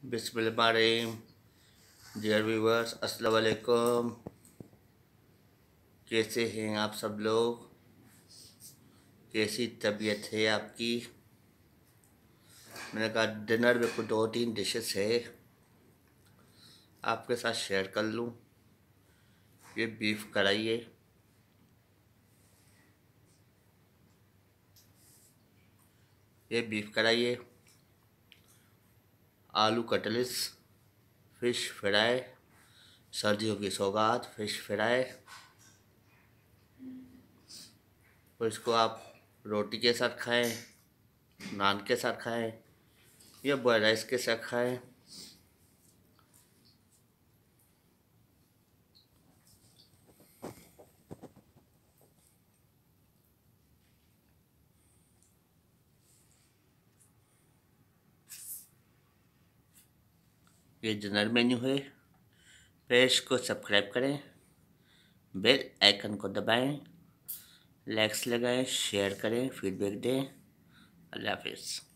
बिस्मिल्लाहिर्रहमानिर्रहीम। Dear viewers, अस्सलाम वालेकुम। कैसे हैं आप सब लोग? कैसी तबीयत है आपकी? मैंने कहा डिनर में कुछ 2-3 डिशेस है आपके साथ शेयर कर लूँ। ये बीफ कढ़ाई है, आलू कटलिस, फ़िश फ्राई, सर्दियों की सौगात फ़िश फ्राई। और इसको आप रोटी के साथ खाएं, नान के साथ खाएं या बॉयल राइस के साथ खाएं। ये डिनर मेन्यू है। पेज को सब्सक्राइब करें, बेल आइकन को दबाएं, लाइक्स लगाएं, शेयर करें, फीडबैक दें। अल्लाह हाफिज़।